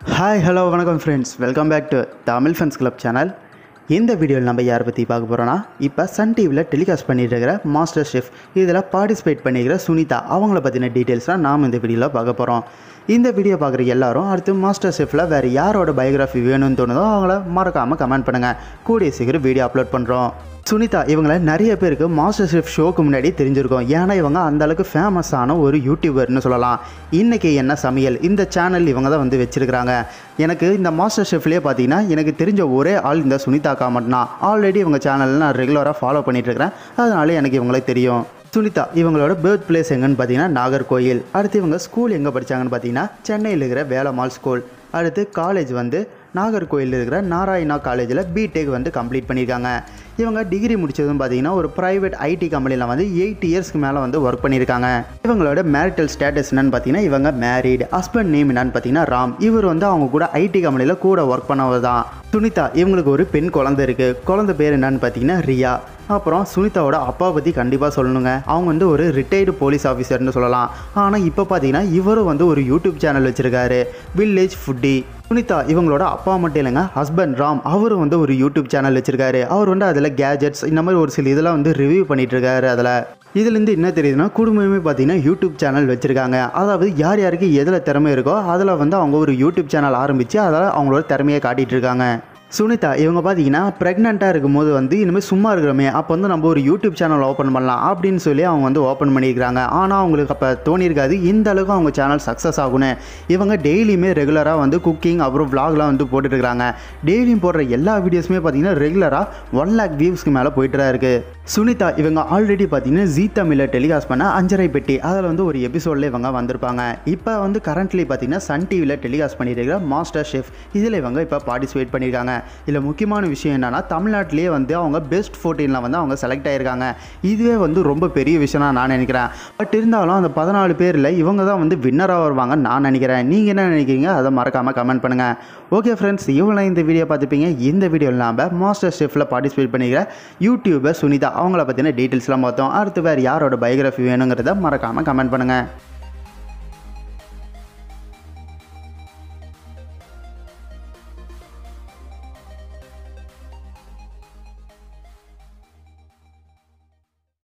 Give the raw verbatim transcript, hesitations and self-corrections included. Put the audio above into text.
Hi, hello, வணக்கம் friends. Welcome back to Tamil Fans Club channel. இந்த வீடியோவில் நம்ம யாரை பற்றி பார்க்க போகிறோன்னா, இப்போ சன் டிவியில் டெலிகாஸ்ட் பண்ணிட்டு இருக்கிற மாஸ்டர் ஷெஃப் இதில் பார்ட்டிசிபேட் பண்ணிக்கிற சுனிதா அவங்கள பற்றின டீட்டெயில்ஸ்லாம் நாம் இந்த வீடியோவில் பார்க்க போகிறோம். இந்த வீடியோ பார்க்குற எல்லாரும் அடுத்து மாஸ்டர் ஷெஃபில் வேறு யாரோட பயோகிராஃபி வேணும்னு தோணுதோ அவங்கள மறக்காமல் கமெண்ட் பண்ணுங்கள். கூடிய சீக்கிரம் வீடியோ அப்லோட் பண்ணுறோம். சுனிதா இவங்களை நிறைய பேருக்கு மாஸ்டர் ஷெஃப் ஷோக்கு முன்னாடி தெரிஞ்சிருக்கும். ஏன்னா இவங்க அந்தளவுக்கு ஃபேமஸான ஒரு யூடியூபர்னு சொல்லலாம். இன்றைக்கி என்ன சமையல் இந்த சேனல் இவங்க தான் வந்து வச்சுருக்கிறாங்க. எனக்கு இந்த மாஸ்டர் ஷெஃப்லேயே பார்த்தீங்கன்னா எனக்கு தெரிஞ்ச ஒரே ஆள் இந்த சுனிதாக்கா மட்டும்தான். ஆல்ரெடி இவங்க சேனலில் நான் ரெகுலராக ஃபாலோ பண்ணிகிட்ருக்கிறேன். அதனால எனக்கு இவங்களுக்கு தெரியும். சுனிதா இவங்களோட பர்த் பிளேஸ் எங்கன்னு பார்த்தீங்கன்னா நாகர்கோயில். அடுத்து இவங்க ஸ்கூல் எங்கே படித்தாங்கன்னு பார்த்தீங்கன்னா சென்னையில் இருக்கிற வேலம்மாள் ஸ்கூல். அடுத்து காலேஜ் வந்து நாகர்கோயிலில் இருக்கிற நாராயணா காலேஜில் பிடெக் வந்து கம்ப்ளீட் பண்ணியிருக்காங்க. இவங்க டிகிரி முடித்ததும் பார்த்தீங்கன்னா ஒரு ப்ரைவேட் ஐடி கம்பெனியில் வந்து எயிட் இயர்ஸ்க்கு மேலே வந்து ஒர்க் பண்ணியிருக்காங்க. இவங்களோட மேரிட்டல் ஸ்டேட்டஸ் என்னன்னு பார்த்தீங்கன்னா இவங்க மேரீடு. ஹஸ்பண்ட் நேம் என்னன்னு பார்த்தீங்கன்னா ராம். இவர் வந்து அவங்க கூட ஐடி கம்பெனியில் கூட ஒர்க் பண்ணவர் தான். சுனிதா இவங்களுக்கு ஒரு பெண் குழந்தை இருக்குது. குழந்தை பேர் என்னன்னு பார்த்தீங்கன்னா ரியா. அப்புறம் சுனிதாவோட அப்பா பற்றி கண்டிப்பாக சொல்லணுங்க. அவங்க வந்து ஒரு ரிட்டையர்டு போலீஸ் ஆஃபீஸர்னு சொல்லலாம். ஆனால் இப்போ பார்த்தீங்கன்னா இவரும் வந்து ஒரு யூடியூப் சேனல் வச்சுருக்காரு, வில்லேஜ் ஃபுட்டி. சுனிதா இவங்களோட அப்பா மட்டும் இல்லைங்க, ஹஸ்பண்ட் ராம் அவரும் வந்து ஒரு யூடியூப் சேனல் வச்சுருக்காரு. அவர் வந்து அதில் கேஜெட்ஸ் இந்த மாதிரி ஒரு சில இதெல்லாம் வந்து ரிவ்யூ பண்ணிகிட்ருக்காரு. அதில் இதுலேருந்து என்ன தெரியுதுன்னா குடும்பமே பார்த்தீங்கன்னா யூடியூப் சேனல் வச்சுருக்காங்க. அதாவது யார் யாருக்கு எதில் திறமை இருக்கோ அதில் வந்து அவங்க ஒரு யூடியூப் சேனல் ஆரம்பித்து அதில் அவங்களோட திறமையை காட்டிகிட்டு இருக்காங்க. சுனிதா இவங்க பார்த்தீங்கன்னா ப்ரெக்னெண்ட்டாக இருக்கும்போது வந்து இனிமேல் சும்மா இருக்கிறோமே, அப்போ வந்து நம்ம ஒரு யூடியூப் சேனல் ஓப்பன் பண்ணலாம் அப்படின்னு சொல்லி அவங்க வந்து ஓப்பன் பண்ணியிருக்காங்க. ஆனால் அவங்களுக்கு அப்போ தோணியிருக்காது இந்த அளவுக்கு அவங்க சேனல் சக்ஸஸ் ஆகுன்னு. இவங்க டெய்லியுமே ரெகுலராக வந்து குக்கிங் அப்புறம் விளாக்லாம் வந்து போட்டுட்ருக்காங்க. டெய்லியும் போடுற எல்லா வீடியோஸுமே பார்த்தீங்கன்னா ரெகுலராக ஒன் லேக் வியூஸ்க்கு மேலே போயிட்டு தான் இருக்குது. சுனிதா இவங்க ஆல்ரெடி பார்த்தீங்கன்னா ஜீ தமிழில் டெலிகாஸ்ட் பண்ண அஞ்சரை பெட்டி அதில் வந்து ஒரு எபிசோடில் இவங்க வந்திருப்பாங்க. இப்போ வந்து கரண்ட்லி பார்த்தீங்கன்னா சன் டிவியில் டெலிகாஸ்ட் பண்ணியிருக்கிற மாஸ்டர் ஷெஃப் இதில் இவங்க இப்போ பார்ட்டிசிபேட் பண்ணியிருக்காங்க. இதில் முக்கியமான விஷயம் என்னென்னா தமிழ்நாட்டிலே வந்து அவங்க பெஸ்ட் ஃபோர்டீனில் வந்து அவங்க செலக்ட் ஆகியிருக்காங்க. இதுவே வந்து ரொம்ப பெரிய விஷயம் நான் நினைக்கிறேன். பட் இருந்தாலும் அந்த பதினாலு பேரில் இவங்க தான் வந்து வின்னராக வருவாங்கன்னு நான் நினைக்கிறேன். நீங்கள் என்ன நினைக்கிறீங்க அதை மறக்காமல் கமெண்ட் பண்ணுங்கள். ஓகே ஃப்ரெண்ட்ஸ், இவ்வளோ இந்த வீடியோ பார்த்துப்பீங்க. இந்த வீடியோவில் நாம் மாஸ்டர் ஷெஃபில் பார்ட்டிசிபேட் பண்ணிக்கிற யூடியூபர் சுனிதா அவங்கள பற்றின டீட்டெயில்ஸ்லாம் பார்த்தோம். அடுத்து வேறு யாரோட பயோகிராஃபி வேணுங்கிறத மறக்காமல் கமெண்ட் பண்ணுங்கள்.